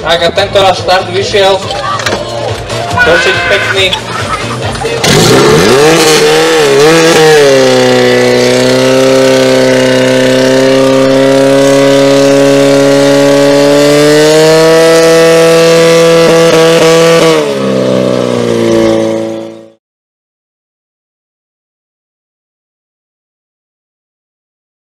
Tak a tento raz štart vyšiel dosť pekný.